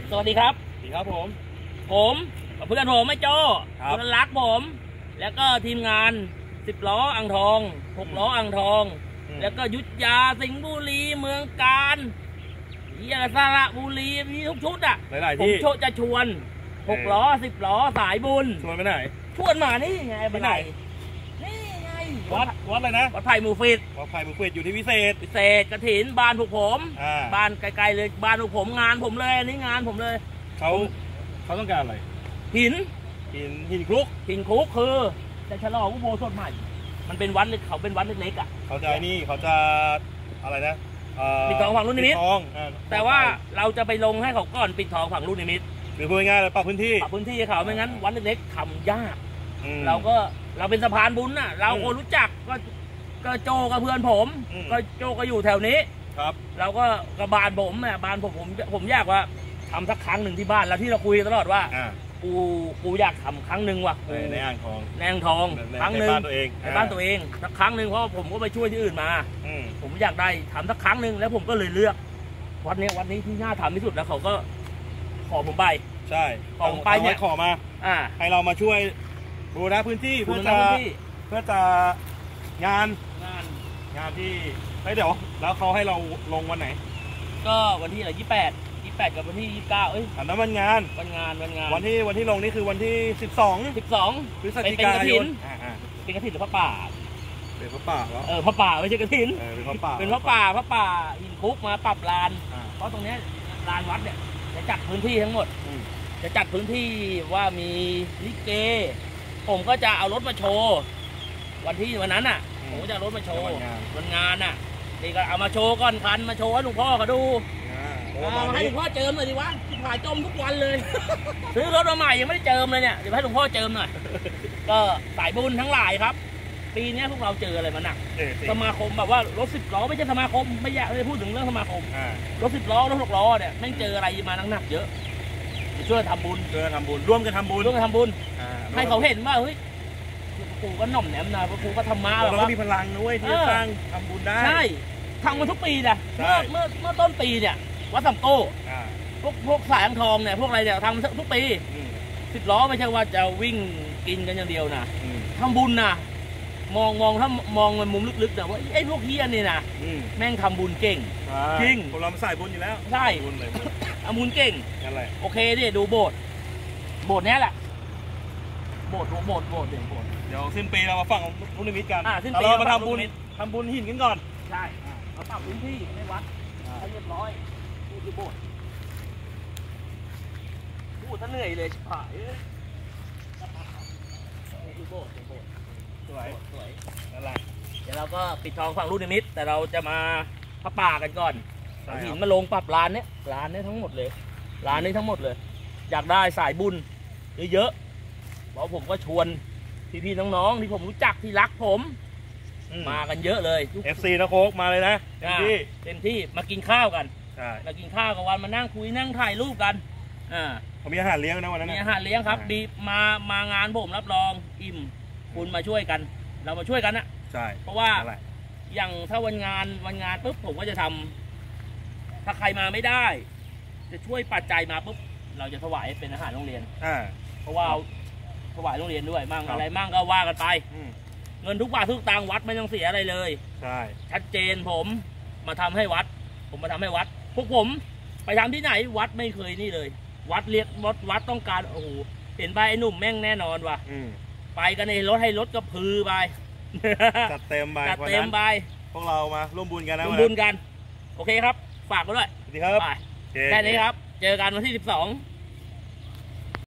สวัสดีครับสวัสดีครับผมเพื่อนผมไม่โจ้คนรักผมแล้วก็ทีมงาน10 ล้ออ่างทอง6 ล้ออ่างทองแล้วก็ยุทธยาสิงห์บุรีเมืองกาญสระบุรีมีทุกชุดอ่ะหลายๆที่ผมจะชวน6 ล้อ10 ล้อสายบุญชวนไปไหนชวนมานี่ไงไปไหนนี่ไงวัดอะไรนะวัดไผ่หมู่ฟิตวัดไผ่หมู่ฟิตอยู่ที่พิเศษกฐินบ้านพวกผมบ้านไกลๆเลยบ้านพวกผมงานผมเลยนี่งานผมเลยเขาต้องการอะไรหินคลุกคือจะฉลองอุโบสถใหม่มันเป็นวัดเขาเป็นวัดเล็กๆอ่ะเขาจะอะไรนะปิดทองฝั่งลูกนิมิตแต่ว่าเราจะไปลงให้เขาก่อนปิดทองฝั่งลูกนิมิตคือพูดง่ายๆเลยปรับพื้นที่เขาไม่งั้นวัดเล็กๆทำยากเราเป็นสะพานบุญน่ะเราคนรู้จักก็โจกับเพื่อนผมก็โจก็อยู่แถวนี้ครับเราก็กระบาลผมเนี่ยบ้านผมอยากว่าทำสักครั้งหนึ่งที่บ้านแล้วที่เราคุยตลอดว่ากูอยากทำครั้งหนึ่งว่ะในอ่างทองครั้งหนึ่งในบ้านตัวเองสักครั้งหนึ่งเพราะผมก็ไปช่วยที่อื่นมาผมอยากได้ทำสักครั้งหนึ่งแล้วผมก็เลยเลือกวัดนี้ที่น่าทำที่สุดแล้วเขาก็ขอผมไปใช่ขอผมไปเนี่ยขอมาให้เรามาช่วยบูรณะพื้นที่เพื่อจะงานที่เดี๋ยวแล้วเขาให้เราลงวันไหนก็วันที่อะไร28กับวันที่29 อันนั้นวันงานวันที่ลงนี่คือวันที่12พฤศจิกายนเป็นกฐินหรือพระป่าเป็นพระป่าแล้วพระป่าไม่ใช่กฐินเป็นพระป่าหินคุกมาปรับลานเพราะตรงนี้ลานวัดเนี่ยจะจัดพื้นที่ทั้งหมดจะจัดพื้นที่ว่ามีลิเกผมก็จะเอารถมาโชว์วันนั้นน่ะผมก็จะเอารถมาโชว์วันงานน่ะนี่ก็เอามาโชว์ก่อนคันมาโชว์ให้หลวงพ่อเขาดูให้หลวงพ่อเจิมหน่อยดิวะที่ผ่ายจมทุกวันเลยซื้อรถมาใหม่ยังไม่ได้เจิมเลยเนี่ยเดี๋ยวให้หลวงพ่อเจิมหน่อยก็สายบุญทั้งหลายครับปีนี้พวกเราเจออะไรมาหนักสมาคมแบบว่ารถ10 ล้อไม่ใช่สมาคมไม่อยากเลยพูดถึงเรื่องสมาคมรถ10 ล้อรถ6 ล้อเนี่ยแม่งเจออะไรมาหนักเยอะช่วยทำบุญร่วมกันทำบุญให้เขาเห็นว่าเฮ้ยกูก็หน่อมแหนมนะกูก็ทำมาแบบว่ามีพลังด้วยที่สร้างทำบุญได้ใช่ทำมาทุกปีนะเมื่อต้นปีเนี่ยวัดสัมโก้พวกสายอ่างทองเนี่ยพวกอะไรเนี่ยทำทุกปี10 ล้อไม่ใช่ว่าจะวิ่งกินกันอย่างเดียวนะทำบุญนะถ้ามองมันมุมลึกๆนะว่าไอ้พวกเฮียนี่นะแม่งทำบุญเก่งจริงพวกเราใส่บุญอยู่แล้วใช่ทำบุญเก่งโอเคดิดูโบสถ์นี้แหละโบสถ์เดี๋ยวสิ้นปีเรามาฟังลูกนิมิตกันเรามาทำบุญหินกันก่อนใช่เราปรับพื้นที่ในวัดให้เรียบร้อยนี่คือโบสถ์พูดซะเหนื่อยเลยชิบหายนี่คือโบสถ์สวยอะไรเดี๋ยวเราก็ปิดทองฝั่งลูกนิมิตแต่เราจะมาพระป่ากันก่อนหินมาลงปรับร้านนี้ทั้งหมดเลยอยากได้สายบุญเยอะๆเพราะผมก็ชวนพี่ๆน้องๆที่ผมรู้จักที่รักผมมากันเยอะเลย FC นะโค้กมาเลยนะเต็มที่มากินข้าวกันมากินข้าวกันวันมานั่งคุยนั่งถ่ายรูปกันเขามีอาหารเลี้ยงนะวันนั้นมีอาหารเลี้ยงครับดีมางานผมรับรองอิ่มคุณมาช่วยกันเรามาช่วยกันนะใช่เพราะว่าอย่างถ้าวันงานปุ๊บผมก็จะทำถ้าใครมาไม่ได้จะช่วยปัจจัยมาปุ๊บเราจะถวายเป็นอาหารโรงเรียนเพราะว่าถวายโรงเรียนด้วยมั่งอะไรมั่งก็ว่ากันไปเงินทุกบาททุกตังค์วัดไม่ต้องเสียอะไรเลยใช่ชัดเจนผมมาทำให้วัดพวกผมไปทำที่ไหนวัดไม่เคยนี่เลยวัดเรียกวัดต้องการโอ้โหเห็นไปไอ้หนุ่มแม่งแน่นอนว่ะไปกันในรถให้รถกระพือไปจัดเต็มไปพวกเรามาร่วมบุญกันนะโอเคครับฝากไว้ด้วยสวัสดีครับแค่นี้ครับเจอกันวันที่12